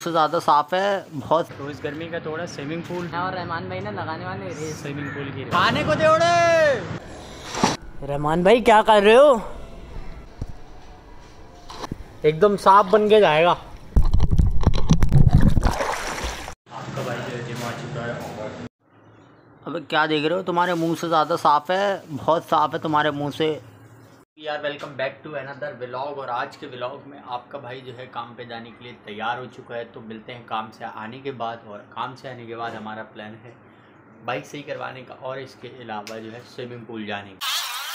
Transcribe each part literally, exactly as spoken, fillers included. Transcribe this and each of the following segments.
से ज़्यादा साफ़ है बहुत। तो इस गर्मी का थोड़ा स्विमिंग पूल और रहमान भाई ने लगाने वाले स्विमिंग पूल की खाने को जोड़े। रहमान भाई क्या कर रहे हो? एकदम साफ बन के जाएगा। आपका भाई जो जिम आ चुका है। अबे क्या देख रहे हो, तुम्हारे मुंह से ज़्यादा साफ़ है, बहुत साफ़ है तुम्हारे मुंह से। यार welcome back to another vlog. और आज के व्लॉग में आपका भाई जो है काम पे जाने के लिए तैयार हो चुका है। तो मिलते हैं काम से आने के बाद। और काम से आने के बाद हमारा प्लान है बाइक सही करवाने का और इसके अलावा जो है स्विमिंग पूल जाने का।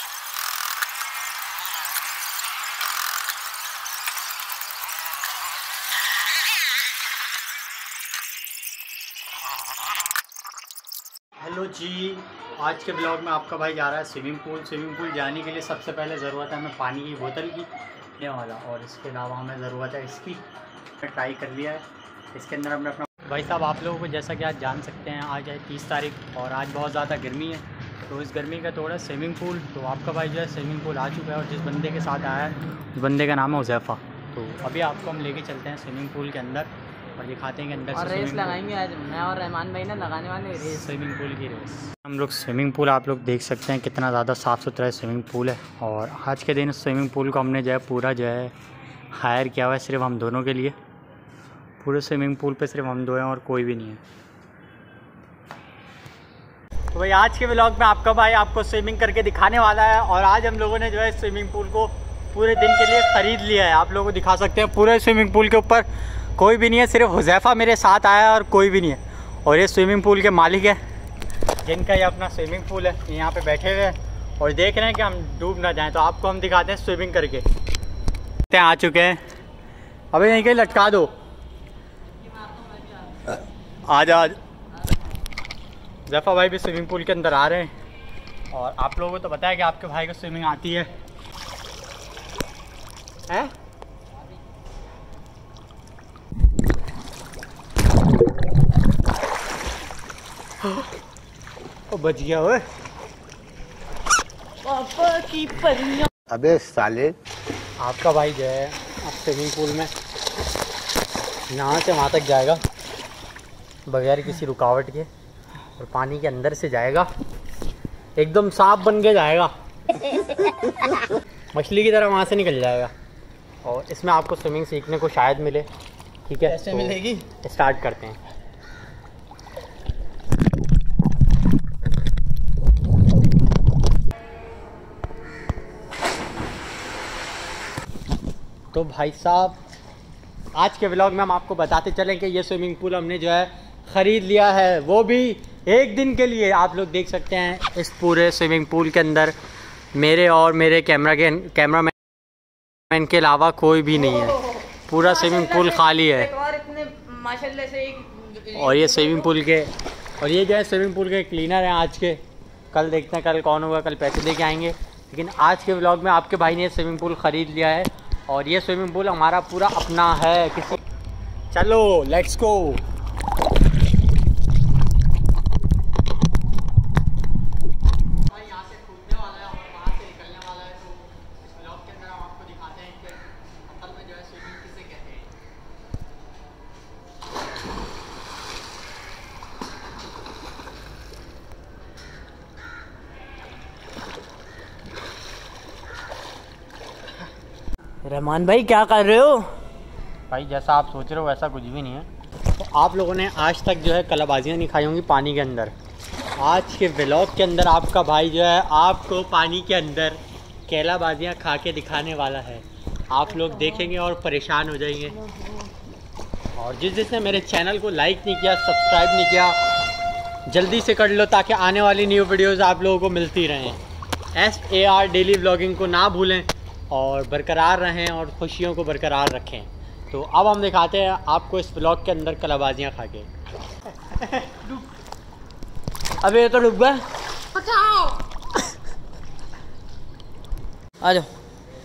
हेलो जी, आज के ब्लॉग में आपका भाई जा रहा है स्विमिंग पूल। स्विमिंग पूल जाने के लिए सबसे पहले ज़रूरत है हमें पानी की बोतल की लेने वाला, और इसके अलावा हमें ज़रूरत है इसकी। ट्राई कर लिया है, इसके अंदर हमने अपना भाई साहब आप लोगों को जैसा कि आज जान सकते हैं आज है तीस तारीख और आज बहुत ज़्यादा गर्मी है। तो इस गर्मी का थोड़ा स्विमिंग पूल, तो आपका भाई जो है स्विमिंग पूल आ चुका है और जिस बंदे के साथ आया है उस बंदे का नाम है हुज़ैफ़ा। तो अभी आपको हम लेके चलते हैं स्विमिंग पूल के अंदर और दिखाते हैं कि अंदर और से रेस लगाएंगे आज मैं और रहमान भाई ने लगाने वाले रेस स्विमिंग पूल की रेस। हम लोग स्विमिंग पूल आप लोग देख सकते हैं कितना ज़्यादा साफ़ सुथरा स्विमिंग पूल है। और आज के दिन स्विमिंग पूल को हमने जो है पूरा जो है हायर किया हुआ है सिर्फ हम दोनों के लिए। पूरे स्विमिंग पूल पे सिर्फ हम दो हैं और कोई भी नहीं है। तो भाई आज के व्लॉग में आपका भाई आपको स्विमिंग करके दिखाने वाला है। और आज हम लोगों ने जो है स्विमिंग पूल को पूरे दिन के लिए ख़रीद लिया है। आप लोगों को दिखा सकते हैं पूरे स्विमिंग पूल के ऊपर कोई भी नहीं है, सिर्फ हुज़ैफ़ा मेरे साथ आया है और कोई भी नहीं है। और ये स्विमिंग पूल के मालिक है जिनका ये अपना स्विमिंग पूल है, ये यहाँ पे बैठे हुए हैं और देख रहे हैं कि हम डूब ना जाएं। तो आपको हम दिखाते हैं स्विमिंग करके। आ चुके हैं, अबे यहीं कहीं लटका दो। आज आज हुज़ैफ़ा भाई भी स्विमिंग पूल के अंदर आ रहे हैं। और आप लोगों को तो पता है कि आपके भाई को स्विमिंग आती है, है? ओ बच गया ओए पापा की परियां। अबे साले, आपका भाई जो है अब स्विमिंग पूल में यहाँ से वहाँ तक जाएगा बगैर किसी रुकावट के और पानी के अंदर से जाएगा, एकदम साफ बन के जाएगा मछली की तरह वहाँ से निकल जाएगा। और इसमें आपको स्विमिंग सीखने को शायद मिले, ठीक है? कैसे तो मिलेगी? स्टार्ट करते हैं। तो भाई साहब आज के व्लॉग में हम आपको बताते चलें कि ये स्विमिंग पूल हमने जो है ख़रीद लिया है, वो भी एक दिन के लिए। आप लोग देख सकते हैं इस पूरे स्विमिंग पूल के अंदर मेरे और मेरे कैमरा के कैमरा मैन के अलावा कोई भी नहीं है। पूरा स्विमिंग पूल खाली है। और इतने माशाल्लाह से एक और ये स्विमिंग पूल के और ये जो है स्विमिंग पूल के क्लीनर हैं आज के। कल देखते हैं कल कौन होगा, कल पैसे दे के आएंगे। लेकिन आज के व्लॉग में आपके भाई ने स्विमिंग पूल ख़रीद लिया है और ये स्विमिंग पूल हमारा पूरा अपना है किसी। चलो लेट्स गो। यहाँ से कूदने वाला है और वहाँ से निकलने वाला है। तो इस व्लॉग के अंदर हम आपको दिखाते हैं कि असल में जो है स्विमिंग किसे कहते हैं। रहमान भाई क्या कर रहे हो? भाई जैसा आप सोच रहे हो वैसा कुछ भी नहीं है। तो आप लोगों ने आज तक जो है कलाबाजियाँ नहीं खाई होंगी पानी के अंदर। आज के व्लॉग के अंदर आपका भाई जो है आपको पानी के अंदर कलाबाजियाँ खा के दिखाने वाला है। आप लोग देखेंगे और परेशान हो जाएंगे। और जिस जिसने मेरे चैनल को लाइक नहीं किया, सब्सक्राइब नहीं किया, जल्दी से कर लो ताकि आने वाली न्यू वीडियोज़ आप लोगों को मिलती रहें। S A R daily vlogging को ना भूलें और बरकरार रहें और खुशियों को बरकरार रखें। तो अब हम दिखाते हैं आपको इस ब्लॉग के अंदर कलाबाजियाँ खा के। अबे ये तो डूब गया। बचाओ। आ जाओ।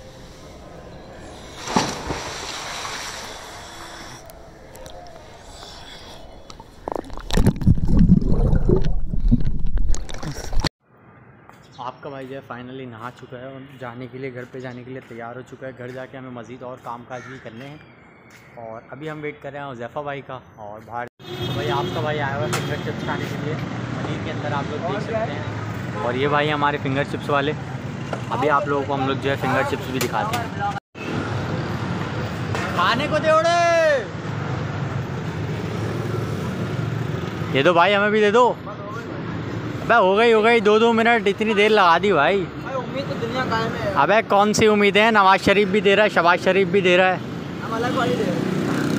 आपका भाई जो है फाइनली नहा चुका है और जाने के लिए घर पे जाने के लिए तैयार हो चुका है। घर जाके हमें मज़ीद और काम काज भी करने हैं। और अभी हम वेट कर रहे हैं हुज़ैफ़ा भाई का और बाहर तो भाई आपका भाई आया हुआ है फिंगर चिप्स खाने के लिए। पनीर के अंदर आप लोग देख सकते हैं। और ये भाई हमारे फिंगर चिप्स वाले। अभी आप लोगों को हम लोग जो है फिंगर चिप्स भी दिखाते हैं। खाने को दे उड़े, ये दो भाई, हमें भी दे दो। अबे हो गई हो गई दो दो मिनट, इतनी देर लगा दी भाई। उम्मीद तो दुनिया कायम है। अबे कौन सी उम्मीदें हैं? नवाज शरीफ भी दे रहा है, शहबाज शरीफ भी दे रहा है। हम अलग वाली दे रहे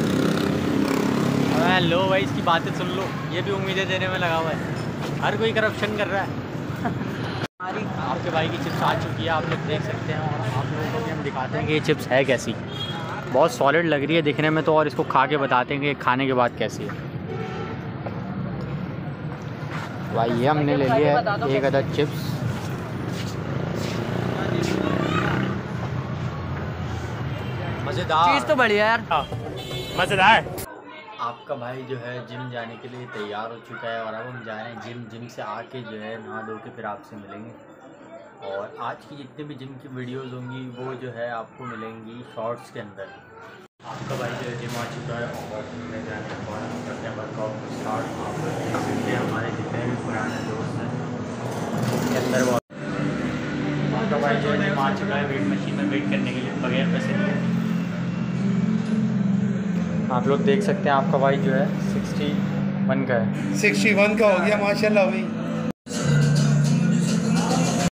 हैं। अबे लो भाई, इसकी बातें सुन लो, ये भी उम्मीदें देने में लगा हुआ है। हर कोई करप्शन कर रहा है। हमारी आपके भाई की चिप्स आ चुकी है, आप लोग देख सकते हैं। और आप लोगों को भी हम दिखाते हैं कि ये चिप्स है कैसी। बहुत सॉलिड लग रही है दिखने में तो, और इसको खा के बताते हैं कि खाने के बाद कैसी है। भाई ये हमने ले लिया है एक अदद चिप्स। मज़ेदार चीज़ तो बढ़िया यार, मज़ेदार। आपका भाई जो है जिम जाने के लिए तैयार हो चुका है और अब हम जा रहे हैं जिम। जिम से आके जो है नहा धो के फिर आपसे मिलेंगे। और आज की जितनी भी जिम की वीडियोस होंगी वो जो है आपको मिलेंगी शॉर्ट्स के अंदर। आपका भाई जो है जिम आ चुका है और जिम जाने के बाद हम करते हैं वर्कआउट स्टार्ट। आप लोग देख सकते हैं हमारे जितने भी पुराने दोस्त हैं उसके अंदर वो आपका भाई जो है जिम आ चुका है वेट मशीन में वेट करने के लिए बगैर पैसे लिए। आप लोग देख सकते हैं आपका भाई जो है सिक्सटी वन का है। सिक्सटी वन का हो गया माशाल्लाह भाई।